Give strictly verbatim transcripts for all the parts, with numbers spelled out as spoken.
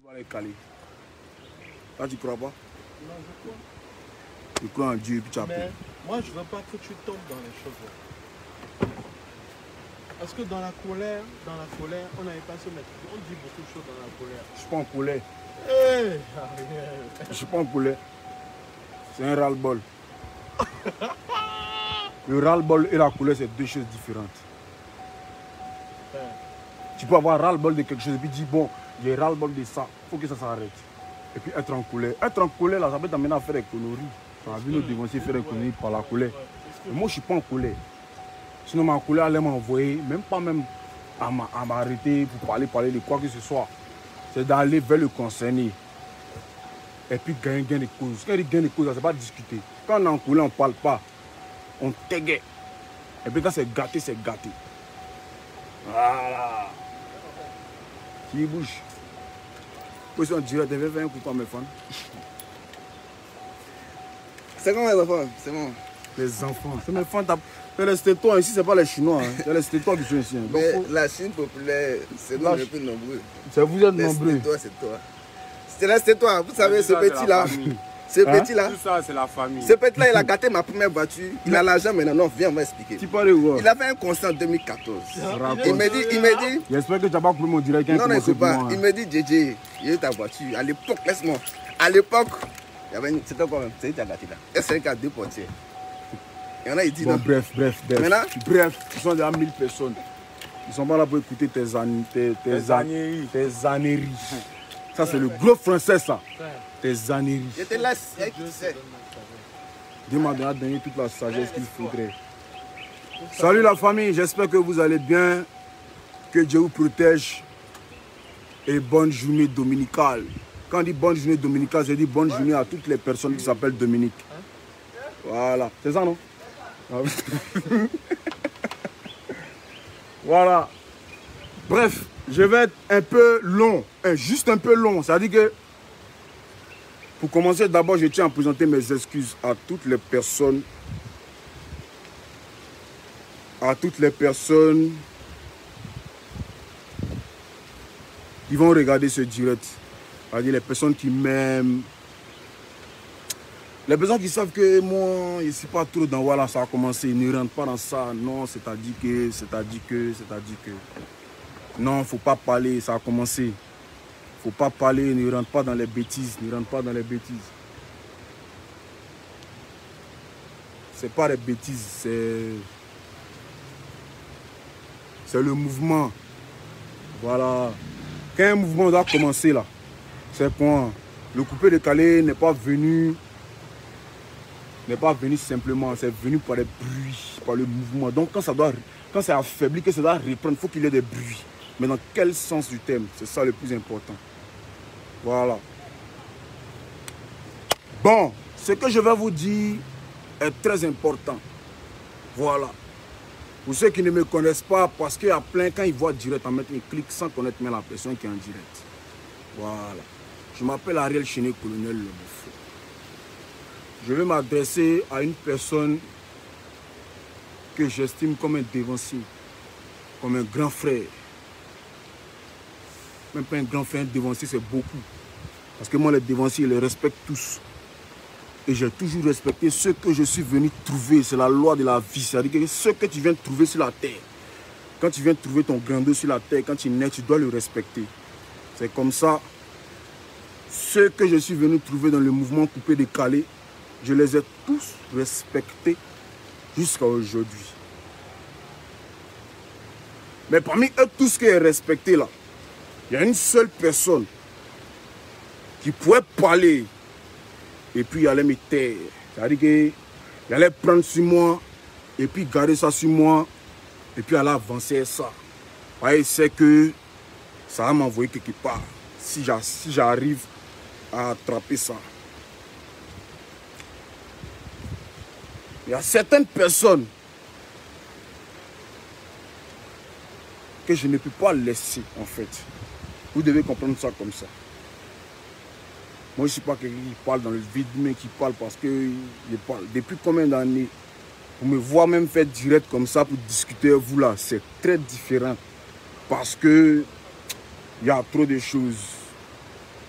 les caler. Là, tu crois pas? Non, je crois. Tu crois en Dieu et puis tu as peur. Mais moi, je veux pas que tu tombes dans les choses. Parce que dans la colère, dans la colère, on n'avait pas à se mettre. On dit beaucoup de choses dans la colère. Je suis pas en colère. Hey, Je suis pas en colère. C'est un ras-le-bol. Le ras-le-bol et la colère, c'est deux choses différentes. hey. Tu peux avoir ras-le-bol de quelque chose et puis dire, bon, j'ai ras-le-bol de ça, il faut que ça s'arrête. Et puis être en colère. Être en colère, là, ça peut t'amener à faire des conneries. Ça a vu nos dévanciers faire des conneries par la colère. Mais moi, je ne suis pas en colère. Sinon, ma colère allait m'envoyer, même pas même à m'arrêter pour parler, parler de quoi que ce soit. C'est d'aller vers le concerné. Et puis gagner gain de cause. Quand il gagne de cause, ce n'est pas discuter. Quand on est en colère, on ne parle pas. On t'égaye. Et puis quand c'est gâté, c'est gâté. Voilà. Qui bouge. Puis on dirait, tu veux faire un coup pour mes fans. C'est comment les enfants? C'est bon. Les enfants. C'est mes fans. C'est les Stétois ici, ce n'est pas les Chinois. Hein. C'est les Stétois qui sont ici. Hein. Mais faut... la Chine populaire, c'est nous les plus nombreux. C'est vous êtes les nombreux. Stétois, c'est toi. C'est là, c'est toi. Vous savez, ce petit-là. Ce hein? petit-là. Tout ça, c'est la famille. Ce petit-là, il a gâté ma première voiture. Il a l'argent maintenant. Non, viens, on va expliquer. Tu parles de quoi? Il a fait un constat en deux mille quatorze. Raconte. Il m'a dit, il m'a dit. J'espère que tu n'as pas coupé mon direct. Non, non, il ne pas. Hein. Il m'a dit, J J, il a ta voiture. À l'époque, laisse-moi. À l'époque, il y avait une. C'était quoi même? C'est qui a gâté là? S cinq à deux portières. Il y en a, il dit bon, non. Bref, bref, bref. Maintenant, bref, ils sont déjà mille personnes. Ils ne sont pas là pour écouter tes âneries. Tes, tes, tes âneries. Tes âneries. Ça, c'est le gros français, ça. Tes âneries. J'étais là, c'est qui sait. Dieu m'a donné toute la sagesse qu'il faudrait. Salut la famille, j'espère que vous allez bien. Que Dieu vous protège. Et bonne journée dominicale. Quand on dit bonne journée dominicale, je dis bonne journée à toutes les personnes qui s'appellent Dominique. Voilà, c'est ça, non? Voilà. Bref, je vais être un peu long, juste un peu long. C'est-à-dire que, pour commencer, d'abord, je tiens à présenter mes excuses à toutes les personnes, à toutes les personnes qui vont regarder ce direct. C'est-à-dire les personnes qui m'aiment, les personnes qui savent que moi, je ne suis pas trop dans voilà, ça a commencé, ils ne rentrent pas dans ça. Non, c'est-à-dire que, c'est-à-dire que, c'est-à-dire que. Non, il ne faut pas parler, ça a commencé. Il ne faut pas parler, ne rentre pas dans les bêtises, ne rentre pas dans les bêtises. Ce n'est pas les bêtises, c'est... C'est le mouvement. Voilà. Quand un mouvement doit commencer là, c'est quand le coupé décalé n'est pas venu... n'est pas venu simplement, c'est venu par les bruits, par le mouvement. Donc quand ça doit, quand c'est affaibli, que ça doit reprendre, il faut qu'il y ait des bruits. Mais dans quel sens du thème? C'est ça le plus important. Voilà. Bon, ce que je vais vous dire est très important. Voilà. Pour ceux qui ne me connaissent pas, parce qu'il y a plein, quand ils voient direct, en mettre un clic sans connaître même la personne qui est en direct. Voilà. Je m'appelle Ariel Chéné, colonel Le Bouffon. Je vais m'adresser à une personne que j'estime comme un dévancier, comme un grand frère. Même pas un grand frère, un dévancier, c'est beaucoup. Parce que moi, les dévanciers, je les respecte tous. Et j'ai toujours respecté ce que je suis venu trouver. C'est la loi de la vie. C'est-à-dire que ce que tu viens de trouver sur la terre, quand tu viens de trouver ton grand dos sur la terre, quand tu nais, tu dois le respecter. C'est comme ça. Ce que je suis venu trouver dans le mouvement coupé décalé, je les ai tous respectés jusqu'à aujourd'hui. Mais parmi eux, tous qui est respecté là, il y a une seule personne qui pouvait parler et puis il allait me taire. C'est-à-dire qu'il allait prendre sur moi et puis garder ça sur moi et puis aller avancer ça. Il sait que ça va m'envoyer quelque part si j'arrive à attraper ça. Il y a certaines personnes que je ne peux pas laisser, en fait. Vous devez comprendre ça comme ça. Moi, je ne suis pas quelqu'un qui parle dans le vide, mais qui parle parce que je parle. Depuis combien d'années, vous me voir même faire direct comme ça pour discuter avec vous là, c'est très différent. Parce que il y a trop de choses.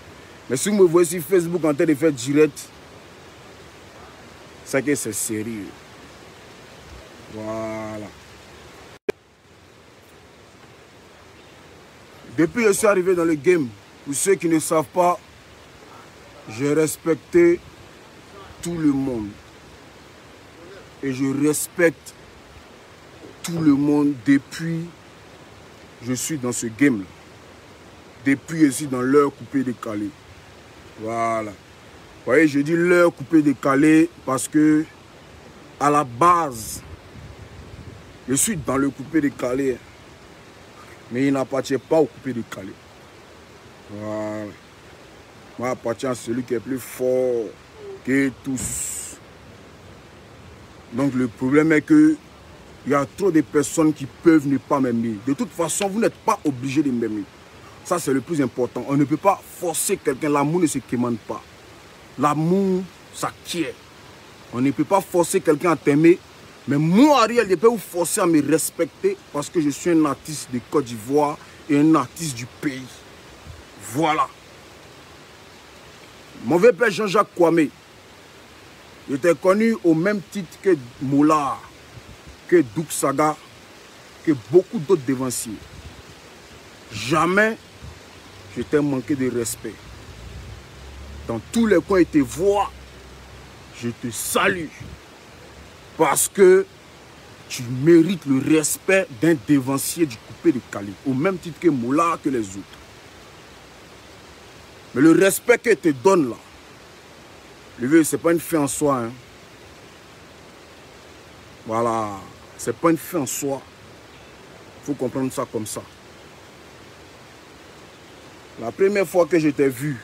Mais si vous me voyez sur Facebook en train de faire direct, c'est que c'est sérieux. Voilà. Depuis que je suis arrivé dans le game, pour ceux qui ne savent pas, j'ai respecté tout le monde. Et je respecte tout le monde depuis que je suis dans ce game-là. Depuis que je suis dans l'heure coupée décalée. Voilà. Vous voyez, je dis l'heure coupée décalée parce que, à la base, je suis dans le coupé décalé. Mais il n'appartient pas au coupé décalé. Voilà. Moi, j'appartiens à celui qui est plus fort que tous. Donc, le problème est que il y a trop de personnes qui peuvent ne pas m'aimer. De toute façon, vous n'êtes pas obligé de m'aimer. Ça, c'est le plus important. On ne peut pas forcer quelqu'un. L'amour ne se commande pas. L'amour s'acquiert. On ne peut pas forcer quelqu'un à t'aimer. Mais moi, Ariel, je peux vous forcer à me respecter parce que je suis un artiste de Côte d'Ivoire et un artiste du pays. Voilà. Mon vieux père Jean-Jacques Kwame, il était connu au même titre que Moula, que Douk Saga, que beaucoup d'autres dévanciers. Jamais je t'ai manqué de respect. Dans tous les coins, je te vois, je te salue. Parce que tu mérites le respect d'un dévancier du coupé de Cali, au même titre que Moula, que les autres. Mais le respect que je te donne là, le vieux, ce n'est pas une fin en soi. Hein. Voilà, ce n'est pas une fin en soi. Il faut comprendre ça comme ça. La première fois que je t'ai vu,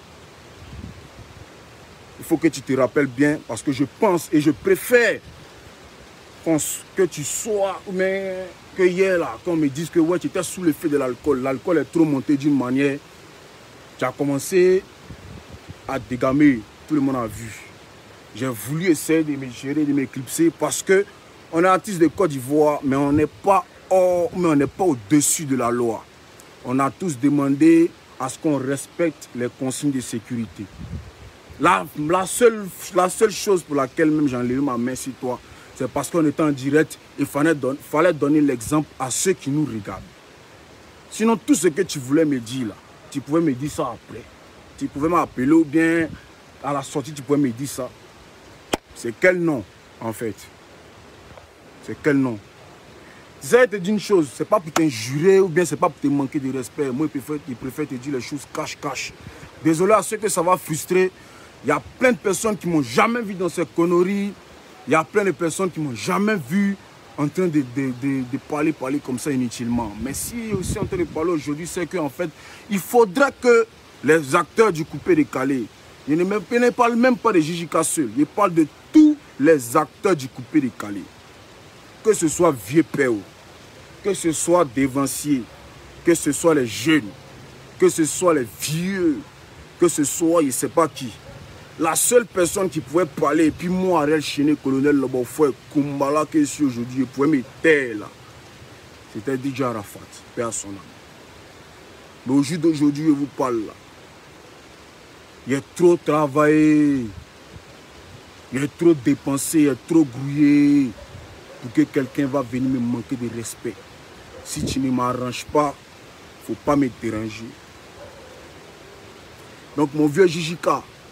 il faut que tu te rappelles bien parce que je pense et je préfère que tu sois, mais que hier là, quand on me dise que ouais, tu étais sous l'effet de l'alcool, l'alcool est trop monté d'une manière, tu as commencé à dégamer, tout le monde a vu. J'ai voulu essayer de me gérer, de m'éclipser parce que on est artiste de Côte d'Ivoire, mais on n'est pas hors, mais on n'est pas au-dessus de la loi. On a tous demandé à ce qu'on respecte les consignes de sécurité. La, la, seule, la seule chose pour laquelle même j'ai enlevé ma main sur toi, c'est parce qu'on était en direct, il fallait, don fallait donner l'exemple à ceux qui nous regardent. Sinon, tout ce que tu voulais me dire là, tu pouvais me dire ça après. Tu pouvais m'appeler ou bien à la sortie, tu pouvais me dire ça. C'est quel nom, en fait? C'est quel nom? Tu sais, je te dis une chose, c'est pas pour t'injurer ou bien c'est pas pour te manquer de respect. Moi, je préfère, je préfère te dire les choses cache-cache. Désolé à ceux que ça va frustrer. Il y a plein de personnes qui m'ont jamais vu dans ces conneries. Il y a plein de personnes qui m'ont jamais vu en train de, de, de, de parler, parler comme ça inutilement. Mais si aussi en train de parler aujourd'hui, c'est qu'en fait, il faudrait que les acteurs du coupé décalé, je ne, je ne parle même pas de J J K seul, je parle de tous les acteurs du coupé décalé. Que ce soit vieux père, que ce soit dévancier, que ce soit les jeunes, que ce soit les vieux, que ce soit je ne sais pas qui. La seule personne qui pouvait parler, et puis moi, Ariel Chéné, colonel Lobofoué, Kumbala, qui est ici aujourd'hui, il pouvait me taire là. C'était D J Arafat, père à son âme. Mais au jour d'aujourd'hui, je vous parle là. Il a trop travaillé, il a trop dépensé, il a trop grouillé pour que quelqu'un va venir me manquer de respect. Si tu ne m'arranges pas, il ne faut pas me déranger. Donc mon vieux J J K,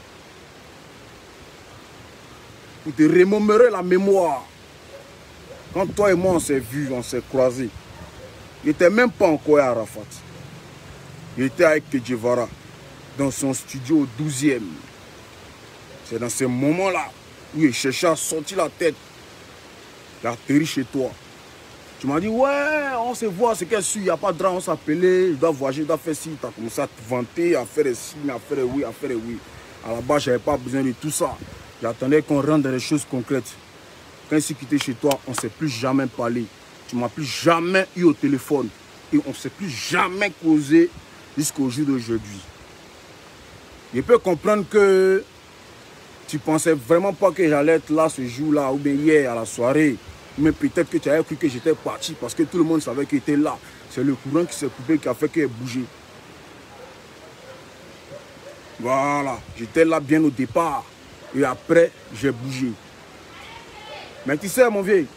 pour te remémorer la mémoire, quand toi et moi on s'est vus, on s'est croisés, il n'était même pas encore à Arafat. Il était avec Kedjevara dans son studio au douzième. C'est dans ce moment-là où il cherchait à sortir la tête. Il a atterri chez toi. Tu m'as dit, ouais, on se voit, c'est qu'elle suit, il n'y a pas de drame, on s'appelait, je dois voyager, je dois faire ci. Tu as commencé à te vanter, à faire ci, à faire oui, à faire oui. À la base, je n'avais pas besoin de tout ça. J'attendais qu'on rentre dans les choses concrètes. Quand il s'est quitté chez toi, on ne s'est plus jamais parlé. Tu ne m'as plus jamais eu au téléphone. Et on ne s'est plus jamais causé jusqu'au jour d'aujourd'hui. Je peux comprendre que tu ne pensais vraiment pas que j'allais être là ce jour-là ou bien hier à la soirée. Mais peut-être que tu avais cru que j'étais parti parce que tout le monde savait qu'il était là. C'est le courant qui s'est coupé qui a fait qu'il ait bougé. Voilà, j'étais là bien au départ. Et après, j'ai bougé. Mais tu sais, mon vieux,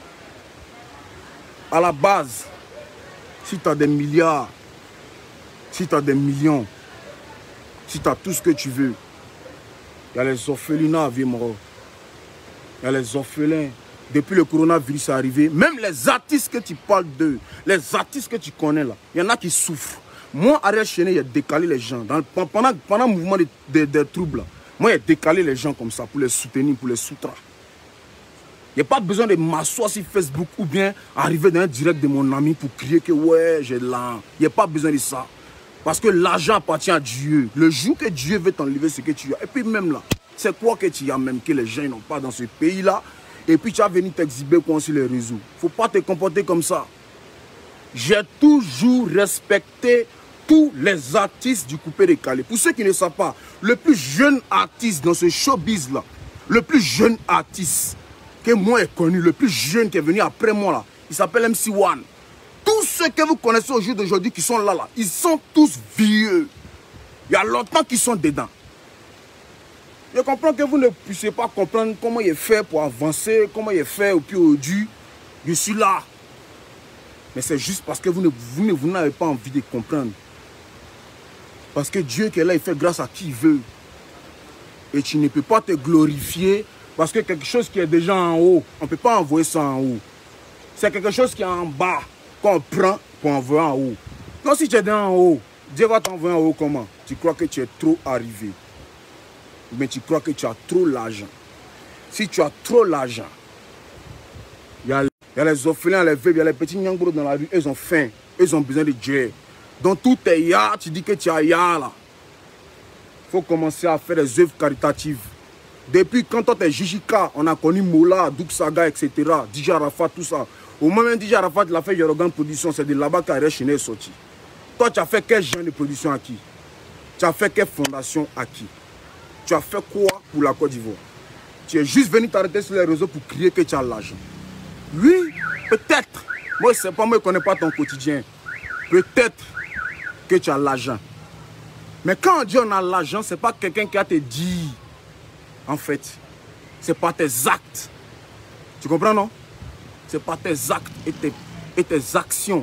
à la base, si tu as des milliards, si tu as des millions, si tu as tout ce que tu veux, il y a les orphelinats, vieux moro. Il y a les orphelins. Depuis le coronavirus est arrivé, même les artistes que tu parles d'eux, les artistes que tu connais là, il y en a qui souffrent. Moi, Ariel Chéné, il a décalé les gens. Dans, pendant, pendant le mouvement des, des, des troubles, là, moi, il a décalé les gens comme ça pour les soutenir, pour les soutenir. Il n'y a pas besoin de m'asseoir sur Facebook ou bien arriver dans un direct de mon ami pour crier que ouais, j'ai l'argent. Il n'y a pas besoin de ça. Parce que l'argent appartient à Dieu. Le jour que Dieu veut t'enlever ce que tu as. Et puis même là, c'est quoi que tu as même que les gens n'ont pas dans ce pays-là. Et puis tu vas venir t'exhiber sur les réseaux. Il ne faut pas te comporter comme ça. J'ai toujours respecté tous les artistes du coupé décalé. Pour ceux qui ne savent pas, le plus jeune artiste dans ce showbiz-là, le plus jeune artiste que moi ai connu, le plus jeune qui est venu après moi là, il s'appelle M C One. Tous ceux que vous connaissez au jour d'aujourd'hui qui sont là, là, ils sont tous vieux. Il y a longtemps qu'ils sont dedans. Je comprends que vous ne puissiez pas comprendre comment il est fait pour avancer, comment il est fait au pied au dû. Je suis là. Mais c'est juste parce que vous ne, vous ne, vous n'avez pas envie de comprendre. Parce que Dieu qui est là, il fait grâce à qui il veut. Et tu ne peux pas te glorifier parce que quelque chose qui est déjà en haut, on ne peut pas envoyer ça en haut. C'est quelque chose qui est en bas qu'on prend pour envoyer en haut. Donc si tu es en haut, Dieu va t'envoyer en haut comment? Tu crois que tu es trop arrivé. Mais tu crois que tu as trop l'argent. Si tu as trop l'argent, il y a, y a les orphelins, les veuves, il y a les petits nyangros dans la rue, ils ont faim, ils ont besoin de Dieu. Donc tout est ya, tu dis que tu as ya là. Il faut commencer à faire des œuvres caritatives. Depuis quand on était Jijika, on a connu Mola, Douk Saga, et cetera. D J Arafat, tout ça. Au moment où D J Arafat il a fait Yorogan Production, c'est de là-bas qu'Ariel Chéné est sorti. Toi, tu as fait quel genre de production à qui? Tu as fait quelle fondation à qui? Tu as fait quoi pour la Côte d'Ivoire? Tu es juste venu t'arrêter sur les réseaux pour crier que tu as l'argent. Oui, peut-être. Moi, je ne sais pas, moi, je ne connais pas ton quotidien. Peut-être que tu as l'argent. Mais quand on dit on a l'argent, ce n'est pas quelqu'un qui a te dit. En fait, ce n'est pas tes actes. Tu comprends, non? Ce n'est pas tes actes et tes, et tes actions.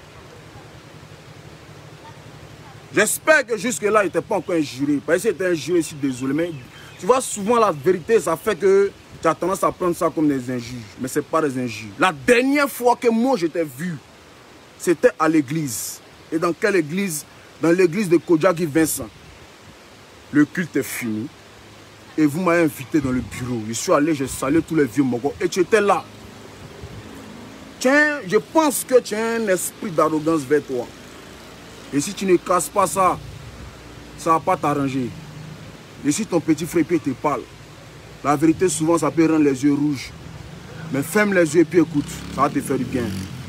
J'espère que jusque-là, il n'était pas encore injuré. Parce que c'était injuré, je suis désolé. Mais tu vois, souvent la vérité, ça fait que tu as tendance à prendre ça comme des injures. Mais ce n'est pas des injures. La dernière fois que moi, je t'ai vu, c'était à l'église. Et dans quelle église? Dans l'église de Kodjaki Vincent. Le culte est fini. Et vous m'avez invité dans le bureau. Je suis allé, j'ai salué tous les vieux mogos. Et tu étais là. Tiens, je pense que tu as un esprit d'arrogance vers toi. Et si tu ne casses pas ça, ça ne va pas t'arranger. Et si ton petit frère te parle, la vérité souvent ça peut rendre les yeux rouges. Mais ferme les yeux et puis écoute, ça va te faire du bien.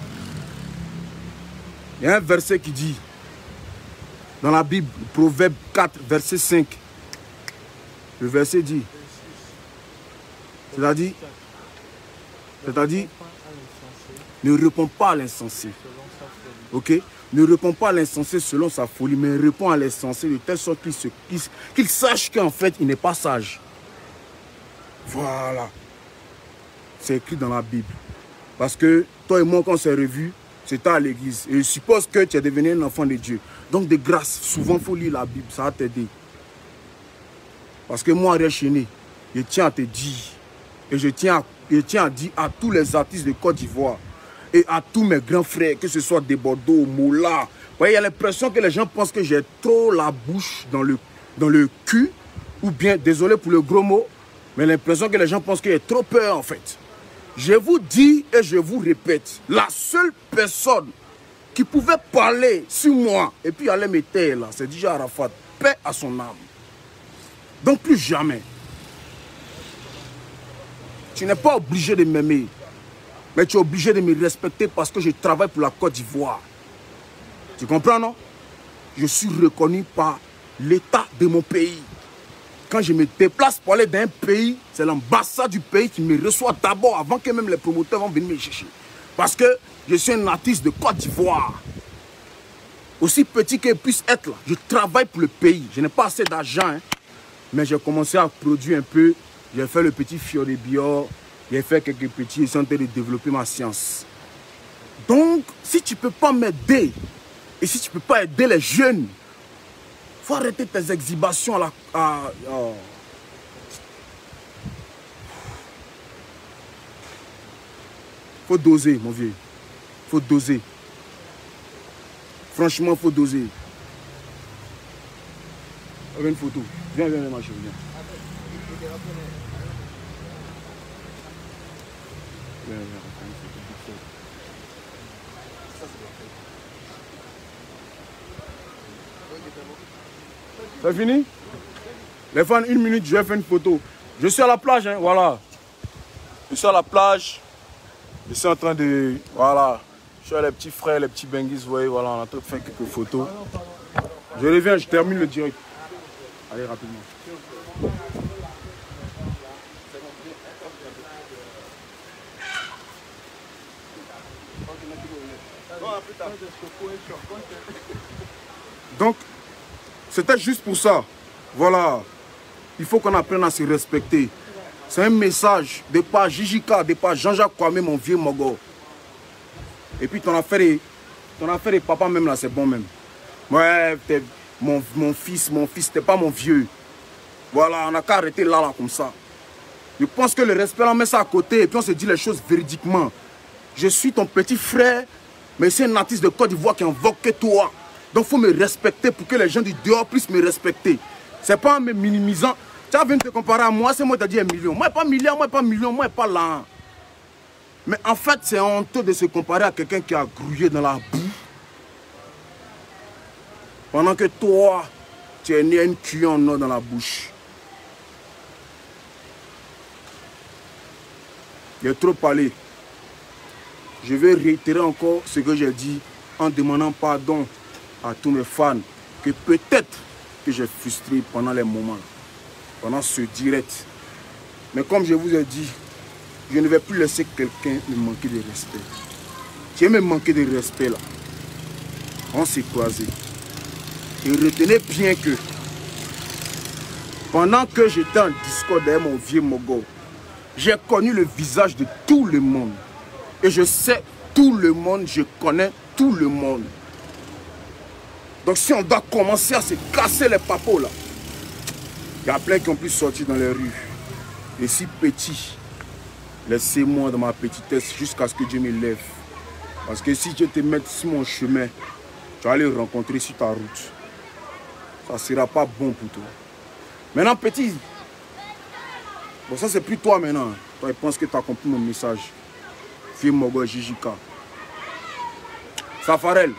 Il y a un verset qui dit, dans la Bible, Proverbe quatre, verset cinq. Le verset dit, c'est-à-dire, c'est-à-dire, ne réponds pas à l'insensé. Ok? Ne réponds pas à l'insensé selon sa folie, mais réponds à l'insensé de telle sorte qu'il se, qu'il, qu'il sache qu'en fait, il n'est pas sage. Voilà. C'est écrit dans la Bible. Parce que toi et moi, quand on s'est revus, c'était à l'église. Et je suppose que tu es devenu un enfant de Dieu. Donc, de grâce, souvent, il faut lire la Bible. Ça va t'aider. Parce que moi, Ariel Chéné, je tiens à te dire, et je tiens à, je tiens à dire à tous les artistes de Côte d'Ivoire, et à tous mes grands frères, que ce soit des Bordeaux, Moula. Vous voyez, il y a l'impression que les gens pensent que j'ai trop la bouche dans le, dans le cul. Ou bien, désolé pour le gros mot, mais l'impression que les gens pensent que j'ai trop peur en fait. Je vous dis et je vous répète, la seule personne qui pouvait parler sur moi et puis aller me taire là, c'est D J Arafat, paix à son âme. Donc plus jamais. Tu n'es pas obligé de m'aimer. Mais tu es obligé de me respecter parce que je travaille pour la Côte d'Ivoire. Tu comprends, non? Je suis reconnu par l'État de mon pays. Quand je me déplace pour aller dans un pays, c'est l'ambassade du pays qui me reçoit d'abord avant que même les promoteurs vont venir me chercher. Parce que je suis un artiste de Côte d'Ivoire. Aussi petit qu'il puisse être là, je travaille pour le pays. Je n'ai pas assez d'argent, hein, mais j'ai commencé à produire un peu. J'ai fait le petit Fiori Bio, j'ai fait quelques petits, j'ai tenté de développer ma science. Donc, si tu ne peux pas m'aider, et si tu ne peux pas aider les jeunes, il faut arrêter tes exhibations à la... À, oh. Faut doser, mon vieux. Faut doser. Franchement, faut doser. Regarde une photo. Viens, viens, viens, ma chérie, viens. Viens, viens, c'est fini? Les fans, une minute, je vais faire une photo. Je suis à la plage, hein, voilà. Je suis à la plage. Je suis en train de... Voilà. Je suis avec les petits frères, les petits benguis, vous voyez, voilà, on est en train de faire quelques photos. Je reviens, je termine le direct. Allez, rapidement. Donc, c'était juste pour ça. Voilà. Il faut qu'on apprenne à se respecter. C'est un message de par Jijika, de par Jean-Jacques Kwame, mon vieux Mogo. Et puis ton affaire est, ton affaire est papa même là, c'est bon même. Ouais, mon, mon fils, mon fils, t'es pas mon vieux. Voilà, on n'a qu'à arrêter là, là, comme ça. Je pense que le respect, on met ça à côté et puis on se dit les choses véridiquement. Je suis ton petit frère, mais c'est un artiste de Côte d'Ivoire qui invoque que toi. Donc il faut me respecter pour que les gens du dehors puissent me respecter. C'est pas en me minimisant. Tu as venu te comparer à moi, c'est moi qui t'ai dit un million. Moi, pas milliard, moi, pas million, moi, pas là. Mais en fait, c'est honteux de se comparer à quelqu'un qui a grouillé dans la boue. Pendant que toi, tu es né à une cuillère en or dans la bouche. J'ai trop parlé. Je vais réitérer encore ce que j'ai dit en demandant pardon à tous mes fans que peut-être que j'ai frustré pendant les moments, pendant ce direct. Mais comme je vous ai dit, je ne vais plus laisser quelqu'un me manquer de respect. Tu veux me manquer de respect là. On s'est croisés. Et retenez bien que pendant que j'étais en Discord derrière mon vieux Mogo, j'ai connu le visage de tout le monde. Et je sais tout le monde, je connais tout le monde. Donc si on doit commencer à se casser les papos là, il y a plein qui ont pu sortir dans les rues. Et si petit, laissez-moi dans ma petitesse jusqu'à ce que Dieu me lève. Parce que si Dieu te met sur mon chemin, tu vas aller rencontrer sur ta route. Ça ne sera pas bon pour toi. Maintenant petit, bon ça c'est plus toi maintenant. Toi, je pense que tu as compris mon message. Vieux Mogo Jijika. Safarel.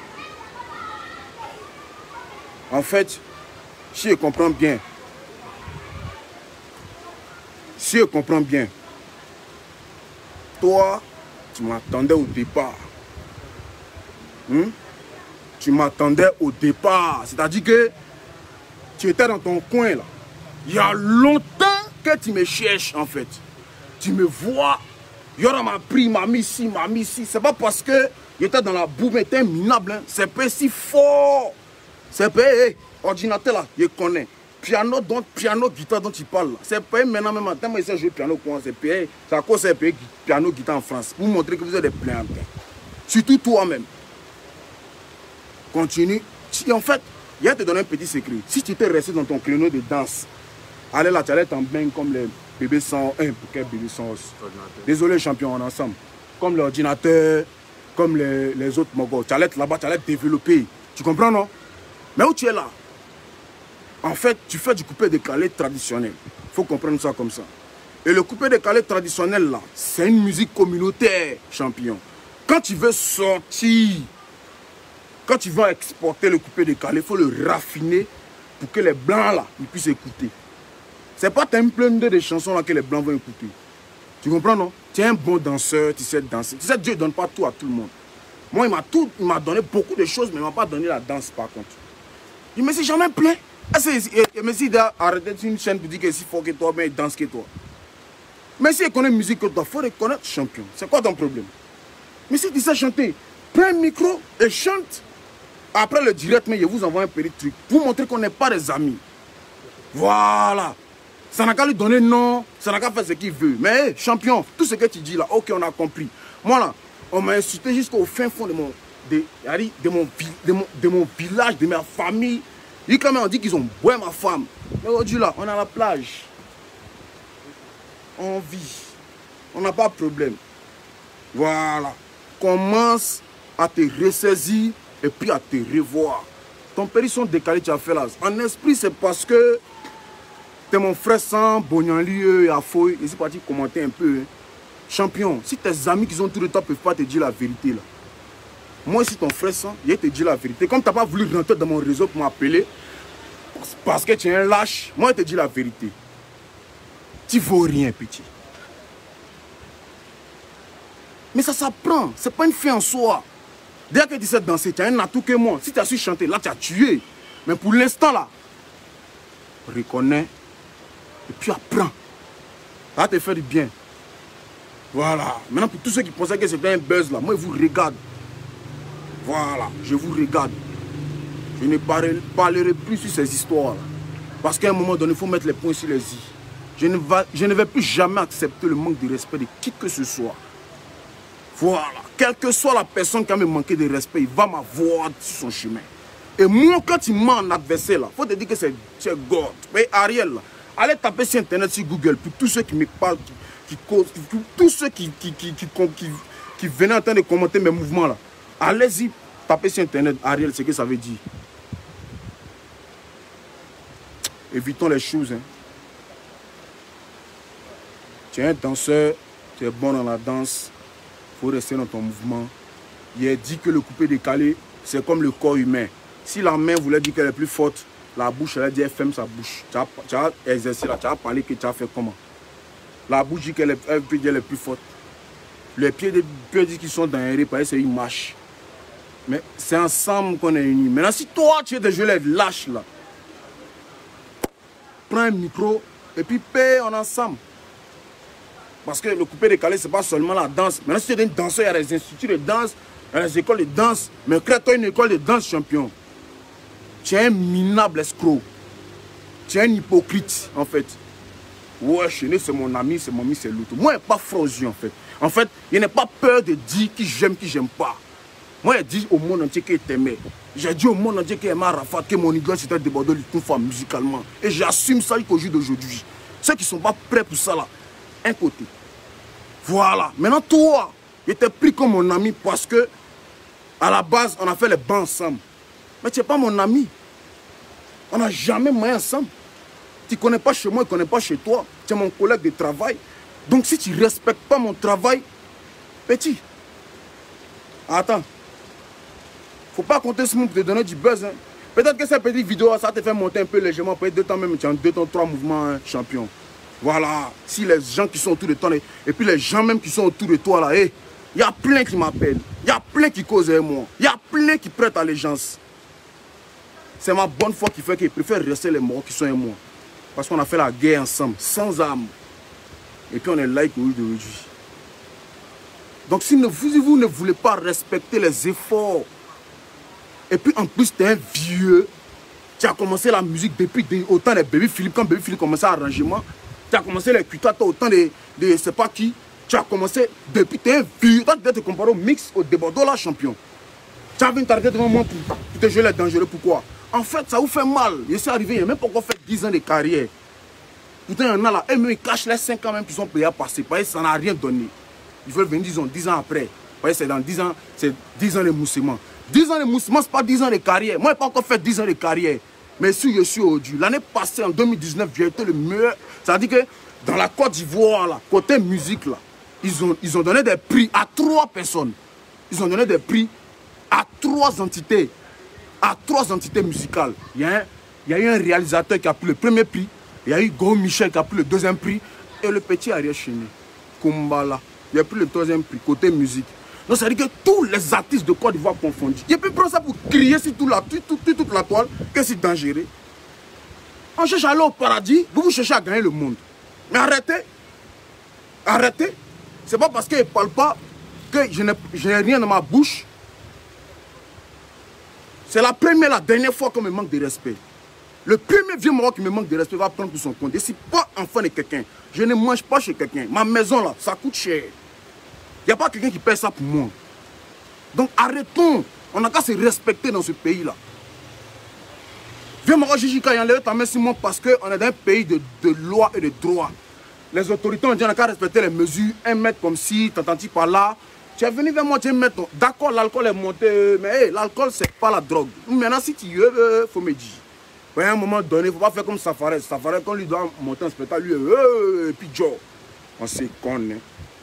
En fait, si je comprends bien, si je comprends bien, toi, tu m'attendais au départ. Hmm? Tu m'attendais au départ. C'est-à-dire que tu étais dans ton coin là. Il y a longtemps que tu me cherches en fait. Tu me vois. Yora m'a pris, m'a mis ici, m'a mis ici. C'est pas parce que j'étais dans la boue, mais t'es minable. Hein. C'est pas si fort. C'est pas hey, ordinateur là, je connais. Piano, donc piano, guitare dont tu parles. C'est pas maintenant même. Quand moi je joue piano, c'est pas. C'est à cause de piano, guitare en France. Pour montrer que vous êtes des plaignants. Surtout toi-même. Continue. Si, en fait, il y a te donner un petit secret. Si tu étais resté dans ton créneau de danse, allez là, tu allais t'en baigner comme les bébés sans un, pour quel bébé sans os. Désolé, champion, on est ensemble. Comme l'ordinateur, comme les, les autres mogos. Tu allais être là-bas, tu allais te développer. Tu comprends, non? Mais où tu es là? En fait, tu fais du coupé décalé traditionnel. Il faut comprendre ça comme ça. Et le coupé décalé traditionnel, là, c'est une musique communautaire, champion. Quand tu veux sortir, quand tu veux exporter le coupé décalé, il faut le raffiner pour que les blancs, là, ils puissent écouter. C'est pas un plein de chansons là que les blancs vont écouter. Tu comprends, non? Tu es un bon danseur, tu sais danser. Tu sais, Dieu ne donne pas tout à tout le monde. Moi, il m'a tout, il m'a donné beaucoup de choses, mais il ne m'a pas donné la danse, par contre. Je me suis jamais plaint. Je me suis dit, arrêtez une chaîne pour dire que si fort que toi, mais il danse que toi. Mais si il connaît musique que toi, il faut reconnaître champion. C'est quoi ton problème? Mais si tu sais chanter, prends un micro et chante. Après le direct, mais je vous envoie un petit truc. Pour montrer qu'on n'est pas des amis. Voilà. Ça n'a qu'à lui donner non. Ça n'a qu'à faire ce qu'il veut. Mais hey, champion, tout ce que tu dis là, ok, on a compris. Moi là, on m'a insulté jusqu'au fin fond de mon, de, de, mon, de, mon, de mon village, de ma famille. Et quand même, on dit qu'ils ont boit ma femme. Mais aujourd'hui là, on est à la plage. On vit. On n'a pas de problème. Voilà. Commence à te ressaisir et puis à te revoir. Ton père, ils sont décalés, tu as fait là. En esprit, c'est parce que t'es mon frère sans Bonyanli et Afoy. Ils sont partis commenter un peu. Hein. Champion, si tes amis qui sont tout le temps ne peuvent pas te dire la vérité là. Moi, si ton frère sans, il te dit la vérité. Comme tu n'as pas voulu rentrer dans mon réseau pour m'appeler, parce que tu es un lâche, moi, je te dis la vérité. Tu ne vaux rien, petit. Mais ça s'apprend. Ce n'est pas une fin en soi. Dès que tu sais danser, tu as un atout que moi. Si tu as su chanter, là, tu as tué. Mais pour l'instant, là, reconnais et puis apprends. Ça va te faire du bien. Voilà. Maintenant, pour tous ceux qui pensaient que c'était un buzz, là, moi, je vous regarde. Voilà. Je vous regarde. Je ne parlerai, parlerai plus sur ces histoires. Là. Parce qu'à un moment donné, il faut mettre les points sur les i. Je ne, va, je ne vais plus jamais accepter le manque de respect de qui que ce soit. Voilà. Quelle que soit la personne qui a me manqué de respect, il va m'avoir sur son chemin. Et moi, quand il m'a en adversaire, il faut te dire que c'est God. Mais Ariel, là, allez taper sur Internet, sur Google, pour tous ceux qui me parlent, qui, qui causent, pour tous ceux qui, qui, qui, qui, qui, qui venaient en train de commenter mes mouvements là. Allez-y, tapez sur Internet, Ariel, c'est ce que ça veut dire. Évitons les choses. Hein. Tu es un danseur, tu es bon dans la danse, il faut rester dans ton mouvement. Il est dit que le coupé décalé, c'est comme le corps humain. Si la main voulait dire qu'elle est plus forte, la bouche, elle a dit, elle ferme sa bouche. Tu as, tu as exercé là, tu as parlé que tu as fait comment? La bouche dit qu'elle peut dire qu'elle est plus forte. Les pieds disent qu'ils sont dans un repas, c'est une marche. Mais c'est ensemble qu'on est unis. Maintenant, si toi, tu es des gelées lâches là, prends un micro et puis paie en ensemble. Parce que le coupé décalé, ce n'est pas seulement la danse. Maintenant, si tu es un danseur, il y a des instituts de danse, il y a des écoles de danse. Mais crée-toi une école de danse, champion. Tu es un minable escroc. Tu es un hypocrite, en fait. Ouais, Chéné, c'est mon ami, c'est mon ami, c'est l'autre. Moi, je n'ai pas frosé, en fait. En fait, je n'ai pas peur de dire qui j'aime, qui j'aime pas. Moi, je dis au monde entier qu'il t'aimait. J'ai dit au monde entier qu'il aimait Arafat, que mon idole c'était débordé une fois musicalement. Et j'assume ça jusqu'au jour d'aujourd'hui. Ceux qui ne sont pas prêts pour ça, là, un côté. Voilà. Maintenant, toi, je t'ai pris comme mon ami parce que, à la base, on a fait les bancs ensemble. Mais tu n'es pas mon ami. On n'a jamais moyen ensemble. Tu ne connais pas chez moi, tu ne connais pas chez toi. Tu es mon collègue de travail. Donc, si tu ne respectes pas mon travail, petit, attends. Faut pas compter sur moi pour te donner du buzz. Hein. Peut-être que cette petite vidéo, ça te fait monter un peu légèrement. Peut-être deux temps même, tu as deux temps, trois mouvements, hein, champion. Voilà. Si les gens qui sont autour de toi, et puis les gens même qui sont autour de toi, là, il hey, y a plein qui m'appellent. Il y a plein qui causent avec moi. Il y a plein qui prêtent allégeance. C'est ma bonne foi qui fait qu'ils préfèrent rester les morts qui sont avec moi. Parce qu'on a fait la guerre ensemble, sans armes. Et puis on est là aujourd'hui. Donc si vous, vous ne voulez pas respecter les efforts, et puis en plus tu es un vieux, tu as commencé la musique depuis autant de Baby Philippe, quand Baby Philippe commençait l'arrangement, tu as commencé les cuitatos autant de, de je ne sais pas qui, tu as commencé depuis, tu es un vieux, tu dois te comparer au mix, au débordeur là, champion. Tu as vu t'arrêter devant moi pour, pour te jouer les dangereux, pourquoi? En fait, ça vous fait mal. Je suis arrivé, il n'y a même pas encore fait dix ans de carrière. Pourtant, il y en a là, eux ils cachent les cinq ans même qu'ils sont payés à passer, parce que ça n'a rien donné. Ils veulent venir, disons, dix ans après. Parce que c'est dans dix ans, c'est dix ans de moussement. dix ans de moussement, ce n'est pas dix ans de carrière. Moi, je n'ai pas encore fait dix ans de carrière. Mais si je suis aujourd'hui, l'année passée, en deux mille dix-neuf, j'ai été le meilleur. Ça veut dire que dans la Côte d'Ivoire, là, côté musique, là, ils ont, ils ont donné des prix à trois personnes. Ils ont donné des prix à trois entités. À trois entités musicales. Il y a, un, il y a eu un réalisateur qui a pris le premier prix. Il y a eu Go Michel qui a pris le deuxième prix. Et le petit Ariel Chéné, Kumbala, il a pris le troisième prix, côté musique. Donc ça veut dire que tous les artistes de Côte d'Ivoire confondus. Il n'y a plus prendre ça pour crier sur toute la, toute, toute, toute la toile que c'est dangereux. On cherche à aller au paradis, vous vous cherchez à gagner le monde. Mais arrêtez. Arrêtez. C'est pas parce qu'il ne parle pas que je n'ai rien dans ma bouche. C'est la première, la dernière fois qu'on me manque de respect. Le premier vieux Maroc qui me manque de respect va prendre tout son compte. Je ne suis pas enfant de quelqu'un. Je ne mange pas chez quelqu'un. Ma maison là, ça coûte cher. Il n'y a pas quelqu'un qui paye ça pour moi. Donc arrêtons. On n'a qu'à se respecter dans ce pays-là. Vieux Maroc, Gigi, quand il a enlevé ta main sur moi parce qu'on est dans un pays de, de loi et de droit. Les autorités ont dit qu'on n'a qu'à respecter les mesures. Un mètre comme ci, t'entends-tu par là. Tu es venu vers moi, tu es mètre. D'accord, l'alcool est monté, mais hey, l'alcool, c'est pas la drogue. Maintenant, si tu veux, il faut me dire. À un moment donné, il ne faut pas faire comme Safarès. Safarès, quand lui doit monter un spectacle, lui, euh, et puis Joe. On s'est connu.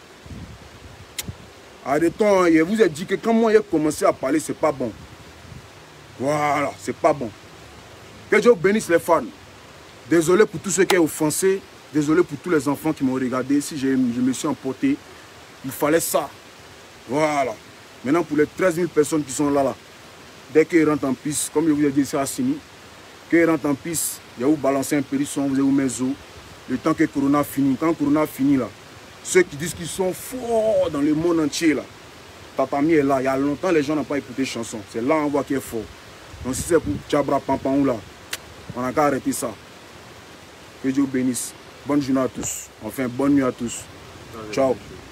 Arrêtons, je vous ai dit que quand moi j'ai commencé à parler, c'est pas bon. Voilà, c'est pas bon. Que Dieu bénisse les fans. Désolé pour tous ceux qui ont offensé. Désolé pour tous les enfants qui m'ont regardé. Si je, je me suis emporté, il fallait ça. Voilà. Maintenant, pour les treize mille personnes qui sont là, là dès qu'ils rentrent en piste, comme je vous ai dit, c'est Assini. Quand ils rentrent en piste, il y a où balancer un périsson, vous avez où mes os. Le temps que Corona finit. Quand Corona finit, là, ceux qui disent qu'ils sont forts dans le monde entier, là, Tatami est là. Il y a longtemps, les gens n'ont pas écouté chanson. C'est là on voit qu'il est fort. Donc si c'est pour Tchabra Pampaou, là, on n'a qu'à arrêter ça. Que Dieu bénisse. Bonne journée à tous. Enfin, bonne nuit à tous. Ciao.